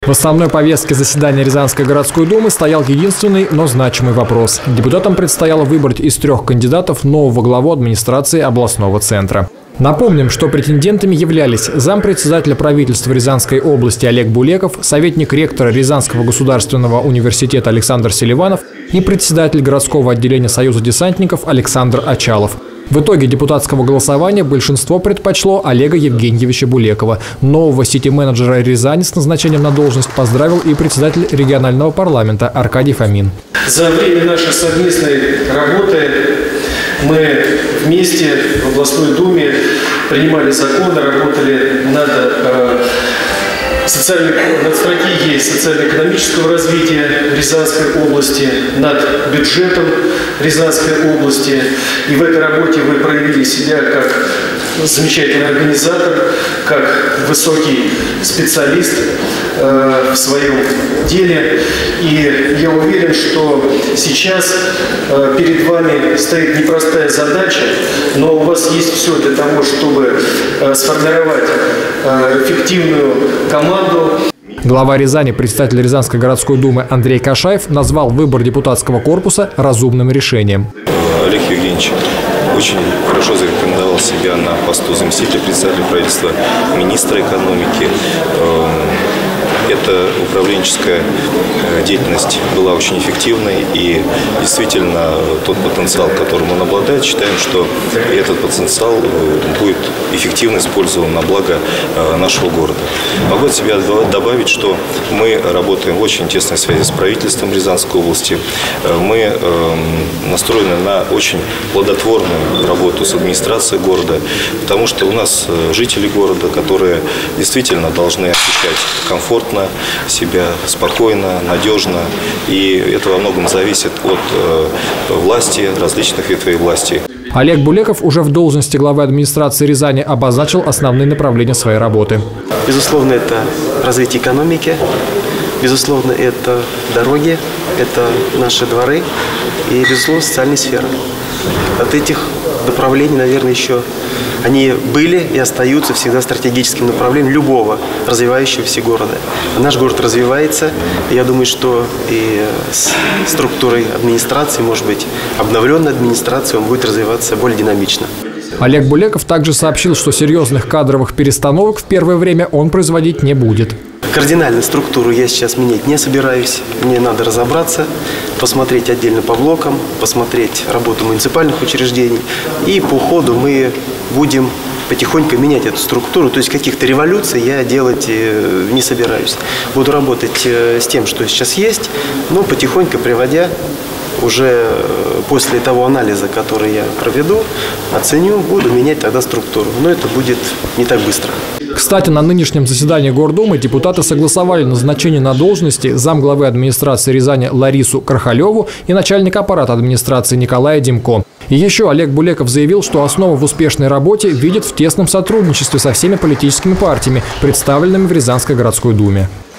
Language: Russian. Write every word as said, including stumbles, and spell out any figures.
В основной повестке заседания Рязанской городской думы стоял единственный, но значимый вопрос. Депутатам предстояло выбрать из трех кандидатов нового главу администрации областного центра. Напомним, что претендентами являлись зампредседателя правительства Рязанской области Олег Булеков, советник ректора Рязанского государственного университета Александр Селиванов и председатель городского отделения Союза десантников Александр Очалов. В итоге депутатского голосования большинство предпочло Олега Евгеньевича Булекова. Нового сити-менеджера Рязани с назначением на должность поздравил и председатель регионального парламента Аркадий Фомин. За время нашей совместной работы мы вместе в областной думе принимали законы, работали над, э, социальной, над стратегией социально-экономического развития Рязанской области, над бюджетом Рязанской области. И в этой работе вы проявили себя как замечательный организатор, как высокий специалист э, в своем деле. И я уверен, что сейчас э, перед вами стоит непростая задача, но у вас есть все для того, чтобы э, сформировать э, эффективную команду. Глава Рязани, председатель Рязанской городской думы Андрей Кашаев назвал выбор депутатского корпуса разумным решением. Олег Евгеньевич очень хорошо зарекомендовал себя на посту заместителя председателя правительства, министра экономики. Эта управленческая деятельность была очень эффективной, и действительно тот потенциал, которым он обладает, считаем, что этот потенциал будет эффективно использован на благо нашего города. Могу от себя добавить, что мы работаем в очень тесной связи с правительством Рязанской области. Мы настроены на очень плодотворную работу с администрацией города, потому что у нас жители города, которые действительно должны ощущать комфортно себя, спокойно, надежно. И это во многом зависит от э, власти, различных ветвей власти. Олег Булеков уже в должности главы администрации Рязани обозначил основные направления своей работы. Безусловно, это развитие экономики, безусловно, это дороги, это наши дворы и, безусловно, социальная сфера. От этих направлений, наверное, еще они были и остаются всегда стратегическим направлением любого развивающегося города. Наш город развивается. Я думаю, что и с структурой администрации, может быть, обновленной администрацией, он будет развиваться более динамично. Олег Булеков также сообщил, что серьезных кадровых перестановок в первое время он производить не будет. Кардинальную структуру я сейчас менять не собираюсь. Мне надо разобраться, посмотреть отдельно по блокам, посмотреть работу муниципальных учреждений. И по ходу мы будем потихоньку менять эту структуру. То есть каких-то революций я делать не собираюсь. Буду работать с тем, что сейчас есть, но потихоньку приводя уже после того анализа, который я проведу, оценю, буду менять тогда структуру. Но это будет не так быстро. Кстати, на нынешнем заседании Гордумы депутаты согласовали назначение на должности замглавы администрации Рязани Ларису Кархалеву и начальника аппарата администрации Николая Демко. И еще Олег Булеков заявил, что основу в успешной работе видит в тесном сотрудничестве со всеми политическими партиями, представленными в Рязанской городской думе.